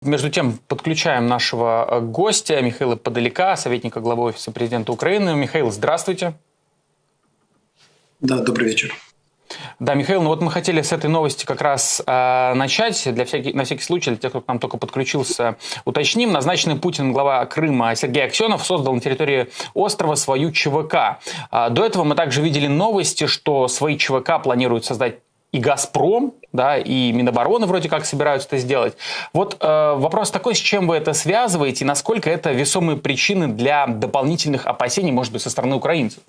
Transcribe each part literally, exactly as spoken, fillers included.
между тем подключаем нашего гостя Михаила Подоляка, советника главы Офиса президента Украины. Михаил, здравствуйте. Да, добрый вечер. Да, Михаил, ну вот мы хотели с этой новости как раз э, начать. Для всякий, на всякий случай, для тех, кто к нам только подключился, уточним. Назначенный Путин глава Крыма Сергей Аксенов создал на территории острова свою ЧВК. Э, до этого мы также видели новости, что свои ЧВК планируют создать и «Газпром», да, и Минобороны вроде как собираются это сделать. Вот э, вопрос такой, с чем вы это связываете, и насколько это весомые причины для дополнительных опасений, может быть, со стороны украинцев?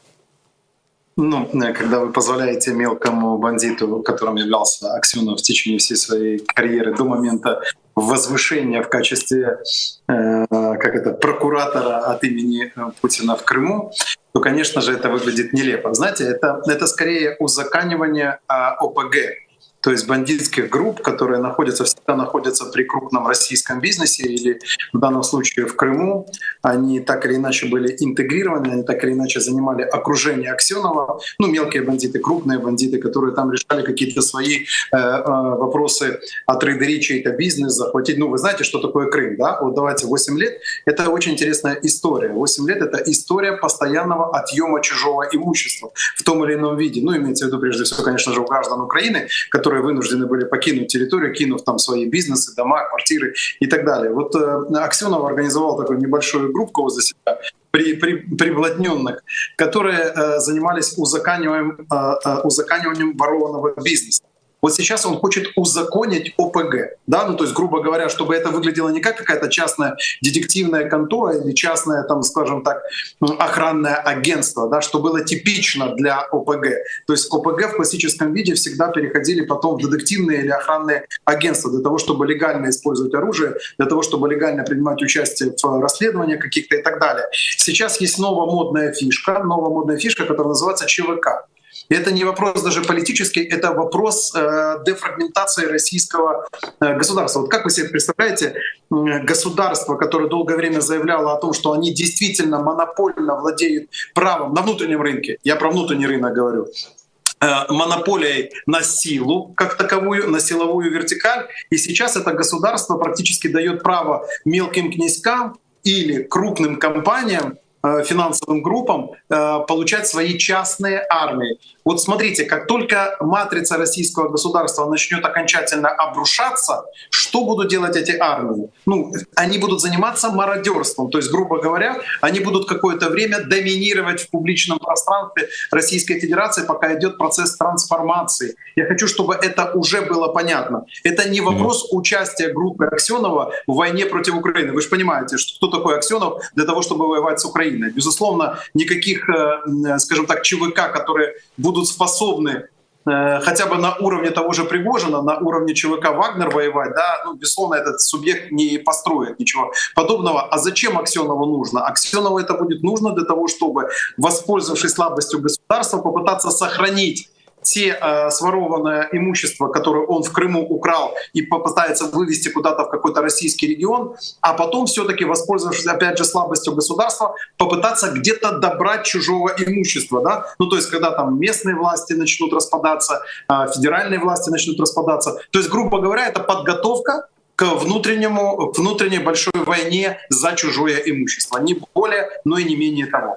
Ну, когда вы позволяете мелкому бандиту, которым являлся Аксенов в течение всей своей карьеры до момента возвышения в качестве э, как это, прокуратора от имени Путина в Крыму, то, конечно же, это выглядит нелепо. Знаете, это, это скорее узаконивание э, ОПГ, то есть бандитских групп, которые находятся, всегда находятся при крупном российском бизнесе или в данном случае в Крыму. Они так или иначе были интегрированы, они так или иначе занимали окружение Аксенова. Ну, мелкие бандиты, крупные бандиты, которые там решали какие-то свои э, э, вопросы, отрыдырить чей-то бизнес, захватить. Ну, вы знаете, что такое Крым, да? Вот давайте, восемь лет — это очень интересная история. восемь лет — это история постоянного отъема чужого имущества в том или ином виде. Ну, имеется в виду, прежде всего, конечно же, у граждан Украины, которые вынуждены были покинуть территорию, кинув там свои бизнесы, дома, квартиры и так далее. Вот э, Аксенов организовал такую небольшую группку возле себя, при, при, приблотненных, которые э, занимались узаканиванием, э, э, узаканиванием ворованного бизнеса. Вот сейчас он хочет узаконить ОПГ, да, ну то есть, грубо говоря, чтобы это выглядело не как какая-то частная детективная контора или частное, там, скажем так, охранное агентство, да, что было типично для ОПГ. То есть ОПГ в классическом виде всегда переходили потом в детективные или охранные агентства для того, чтобы легально использовать оружие, для того, чтобы легально принимать участие в расследованиях каких-то и так далее. Сейчас есть новая модная фишка, новая модная фишка, которая называется ЧВК. И это не вопрос даже политический, это вопрос э, дефрагментации российского э, государства. Вот как вы себе представляете, э, государство, которое долгое время заявляло о том, что они действительно монопольно владеют правом на внутреннем рынке, я про внутренний рынок говорю, э, монополией на силу как таковую, на силовую вертикаль, и сейчас это государство практически дает право мелким князькам или крупным компаниям, финансовым группам получать свои частные армии. Вот смотрите, как только матрица российского государства начнет окончательно обрушаться, что будут делать эти армии? Ну, они будут заниматься мародерством, то есть, грубо говоря, они будут какое-то время доминировать в публичном пространстве Российской Федерации, пока идет процесс трансформации. Я хочу, чтобы это уже было понятно. Это не вопрос участия группы Аксенова в войне против Украины. Вы же понимаете, что кто такой Аксенов для того, чтобы воевать с Украиной. Безусловно, никаких, скажем так, ЧВК, которые будут способны хотя бы на уровне того же Пригожина, на уровне ЧВК Вагнер воевать, да, ну, безусловно, этот субъект не построит ничего подобного. А зачем Аксенову нужно? Аксенову это будет нужно для того, чтобы, воспользовавшись слабостью государства, попытаться сохранить те э, сворованное имущество, которое он в Крыму украл, и попытается вывести куда-то в какой-то российский регион, а потом все-таки, воспользовавшись опять же слабостью государства, попытаться где-то добрать чужого имущества. Да? Ну то есть когда там местные власти начнут распадаться, э, федеральные власти начнут распадаться. То есть, грубо говоря, это подготовка к внутреннему, к внутренней большой войне за чужое имущество. Не более, но и не менее того.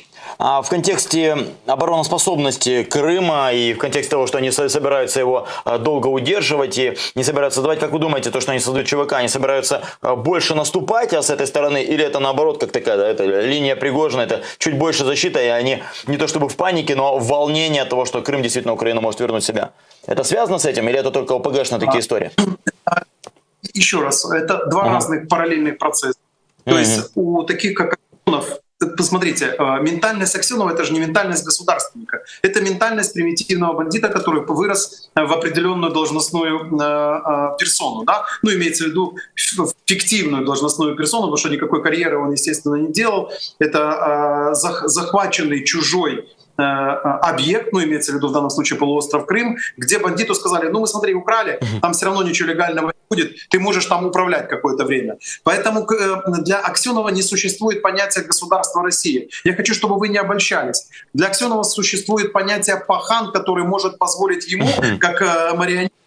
А в контексте обороноспособности Крыма и в контексте того, что они собираются его долго удерживать и не собираются давать, как вы думаете, то, что они создают ЧВК, они собираются больше наступать а с этой стороны, или это наоборот, как такая, да, это линия Пригожина, это чуть больше защита, и они не то чтобы в панике, но в волнении от того, что Крым действительно Украина может вернуть себя. Это связано с этим, или это только ОПГшные такие истории? Еще раз, это два ага. разных параллельных процесса. То mm-hmm. есть у таких, как Аксенов, посмотрите, ментальность Аксенова — это же не ментальность государственника. Это ментальность примитивного бандита, который вырос в определенную должностную персону. Да? Ну, имеется в виду фиктивную должностную персону, потому что никакой карьеры он, естественно, не делал. Это захваченный чужой объект, ну, имеется в виду в данном случае полуостров Крым, где бандиту сказали: ну, мы, смотри, украли, там все равно ничего легального не будет, ты можешь там управлять какое-то время. Поэтому для Аксенова не существует понятия государства России. Я хочу, чтобы вы не обольщались. Для Аксенова существует понятие пахан, который может позволить ему, как марионетке,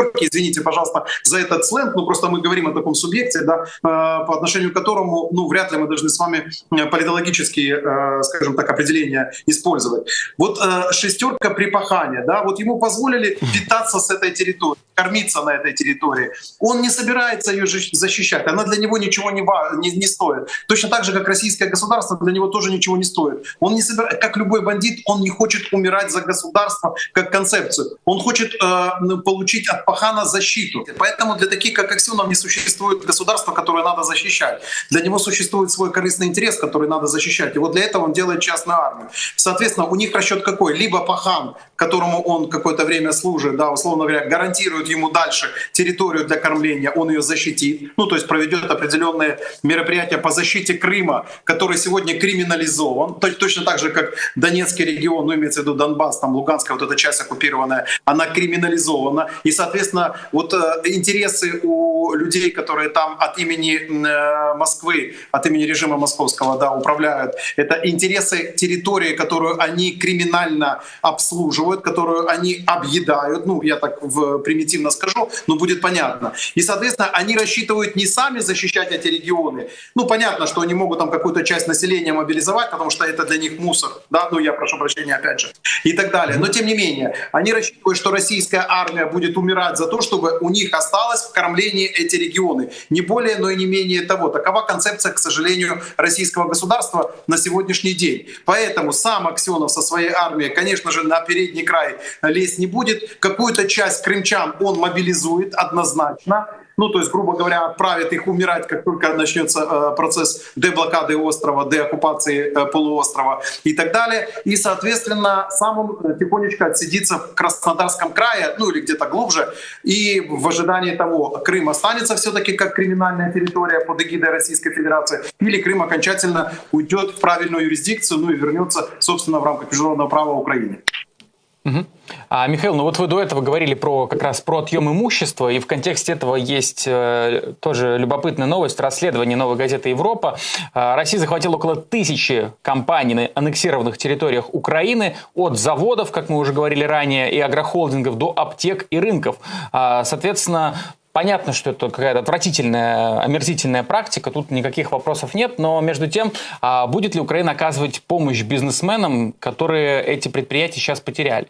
шестерки, извините, пожалуйста, за этот сленг, ну просто мы говорим о таком субъекте, да, по отношению к которому, ну, вряд ли мы должны с вами политологические, скажем так, определения использовать. Вот шестерка припахания, да, вот ему позволили питаться с этой территории, кормиться на этой территории. Он не собирается ее защищать, она для него ничего не, не, не стоит. Точно так же, как российское государство для него тоже ничего не стоит. Он не собирает, как любой бандит, он не хочет умирать за государство как концепцию. Он хочет э, получить от пахана защиту. Поэтому для таких, как Аксенов, не существует государства, которое надо защищать. Для него существует свой корыстный интерес, который надо защищать. И вот для этого он делает частную армию. Соответственно, у них расчет какой? Либо пахан, которому он какое-то время служит, да, условно говоря, гарантирует ему дальше территорию для кормления, он ее защитит, ну то есть проведет определенные мероприятия по защите Крыма, который сегодня криминализован, точно так же, как Донецкий регион, ну имеется в виду Донбасс, там Луганская вот эта часть оккупированная, она криминализована. И, соответственно, вот э, интересы у людей, которые там от имени э, Москвы, от имени режима московского, да, управляют, это интересы территории, которую они криминально обслуживают, которую они объедают, ну я так в, примитивно скажу, но будет понятно. И, соответственно, они рассчитывают не сами защищать эти регионы. Ну, понятно, что они могут там какую-то часть населения мобилизовать, потому что это для них мусор, да, ну я прошу прощения опять же, и так далее. Но тем не менее, они рассчитывают, что российская армия будет умирать за то, чтобы у них осталось в кормлении эти регионы. Не более, но и не менее того. Такова концепция, к сожалению, российского государства на сегодняшний день. Поэтому сам Аксенов со своей армией, конечно же, на передний край лезть не будет. Какую-то часть крымчан он мобилизует однозначно. Ну, то есть, грубо говоря, отправит их умирать, как только начнется э, процесс деблокады острова, деоккупации э, полуострова и так далее. И, соответственно, сам он тихонечко отсидится в Краснодарском крае, ну или где-то глубже, и в ожидании того, Крым останется все-таки как криминальная территория под эгидой Российской Федерации, или Крым окончательно уйдет в правильную юрисдикцию, ну и вернется, собственно, в рамках международного права Украине. Угу. А, Михаил, ну вот вы до этого говорили про как раз про отъем имущества, и в контексте этого есть э, тоже любопытная новость, расследование «Новой газеты Европа». Э, Россия захватила около тысячи компаний на аннексированных территориях Украины, от заводов, как мы уже говорили ранее, и агрохолдингов до аптек и рынков. Э, соответственно, понятно, что это какая-то отвратительная, омерзительная практика, тут никаких вопросов нет, но между тем, а будет ли Украина оказывать помощь бизнесменам, которые эти предприятия сейчас потеряли?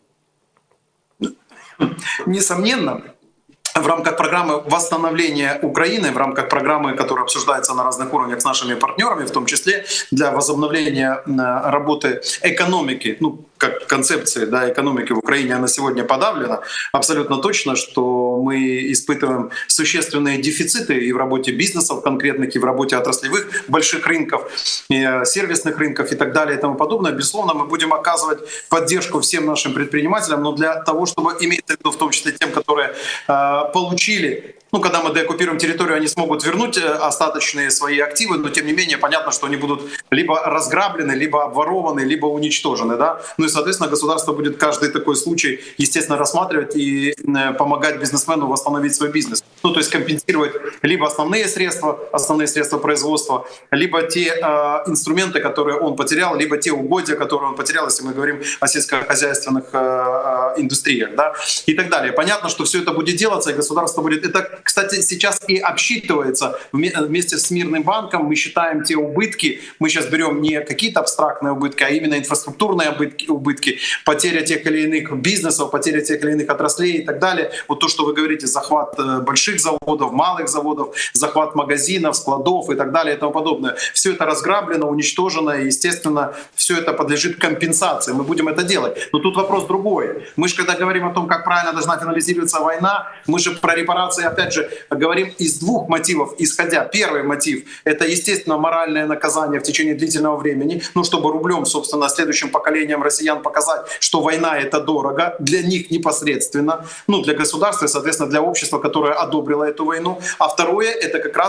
Несомненно, в рамках программы восстановления Украины, в рамках программы, которая обсуждается на разных уровнях с нашими партнерами, в том числе для возобновления работы экономики, ну, как концепции, да, экономики в Украине, она сегодня подавлена, абсолютно точно, что мы испытываем существенные дефициты и в работе бизнесов конкретных, и в работе отраслевых больших рынков, и сервисных рынков и так далее и тому подобное. Безусловно, мы будем оказывать поддержку всем нашим предпринимателям, но для того, чтобы иметь в виду в том числе тем, которые э, получили, ну, когда мы деоккупируем территорию, они смогут вернуть остаточные свои активы, но тем не менее понятно, что они будут либо разграблены, либо обворованы, либо уничтожены, да. Ну и, соответственно, государство будет каждый такой случай, естественно, рассматривать и помогать бизнесмену восстановить свой бизнес. Ну, то есть компенсировать либо основные средства, основные средства производства, либо те э, инструменты, которые он потерял, либо те угодья, которые он потерял, если мы говорим о сельскохозяйственных э, индустриях, да, и так далее. Понятно, что все это будет делаться, и государство будет... Это, кстати, сейчас и обсчитывается вместе с Мирным банком. Мы считаем те убытки, мы сейчас берем не какие-то абстрактные убытки, а именно инфраструктурные убытки, убытки, потеря тех или иных бизнесов, потеря тех или иных отраслей и так далее. Вот то, что вы говорите, захват больших заводов, малых заводов, захват магазинов, складов и так далее и тому подобное. Все это разграблено, уничтожено, и, естественно, все это подлежит компенсации. Мы будем это делать. Но тут вопрос другой. Мы же, когда говорим о том, как правильно должна финализироваться война, мы же про репарации, опять же, говорим из двух мотивов исходя. Первый мотив — это, естественно, моральное наказание в течение длительного времени, ну, чтобы рублем, собственно, следующим поколениям россиян показать, что война — это дорого, для них непосредственно, ну, для государства и, соответственно, для общества, которое одобрило эту войну. А второе — это как раз способ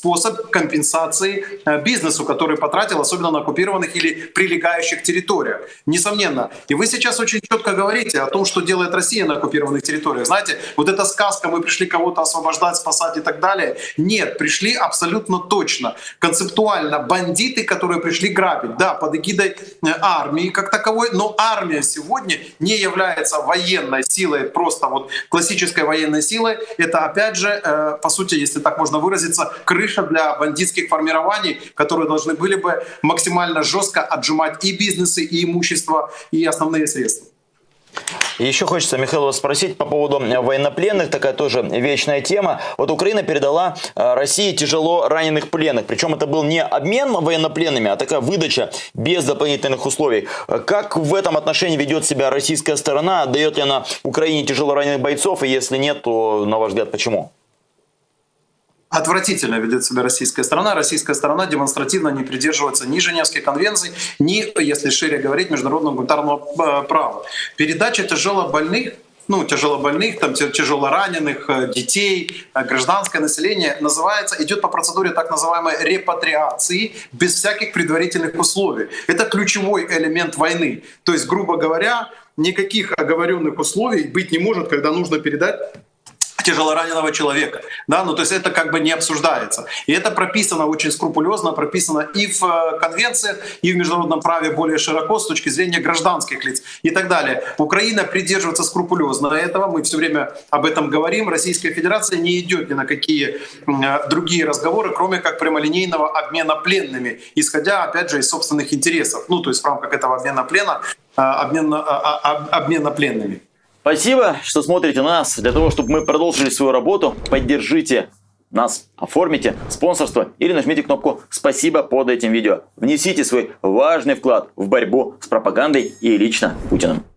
способ компенсации бизнесу, который потратил, особенно на оккупированных или прилегающих территориях. Несомненно. И вы сейчас очень четко говорите о том, что делает Россия на оккупированных территориях. Знаете, вот эта сказка, мы пришли кого-то освобождать, спасать и так далее. Нет, пришли абсолютно точно. Концептуально бандиты, которые пришли грабить. Да, под эгидой армии как таковой, но армия сегодня не является военной силой, просто вот классической военной силой. Это опять же, по сути, если так можно выразиться, крыша для бандитских формирований, которые должны были бы максимально жестко отжимать и бизнесы, и имущество, и основные средства. И еще хочется, Михаил, вас спросить по поводу военнопленных, такая тоже вечная тема. Вот Украина передала России тяжело раненых пленных, причем это был не обмен военнопленными, а такая выдача без дополнительных условий. Как в этом отношении ведет себя российская сторона? Дает ли она Украине тяжело раненых бойцов? И если нет, то, на ваш взгляд, почему? Отвратительно ведет себя российская сторона. Российская сторона демонстративно не придерживается ни Женевской конвенции, ни, если шире говорить, международного гуманитарного права. Передача тяжелобольных, ну, тяжелобольных, там, тяжелораненых, детей, гражданское население называется, идет по процедуре так называемой репатриации без всяких предварительных условий. Это ключевой элемент войны. То есть, грубо говоря, никаких оговоренных условий быть не может, когда нужно передать тяжелораненого человека. Да? Ну, то есть это как бы не обсуждается. И это прописано очень скрупулезно, прописано и в конвенциях, и в международном праве более широко с точки зрения гражданских лиц и так далее. Украина придерживается скрупулезно этого, мы все время об этом говорим. Российская Федерация не идет ни на какие другие разговоры, кроме как прямолинейного обмена пленными, исходя, опять же, из собственных интересов. Ну, то есть в рамках этого обмена плена, обмена, обмена пленными. Спасибо, что смотрите нас. Для того, чтобы мы продолжили свою работу, поддержите нас, оформите спонсорство или нажмите кнопку «Спасибо» под этим видео. Внесите свой важный вклад в борьбу с пропагандой и лично Путиным.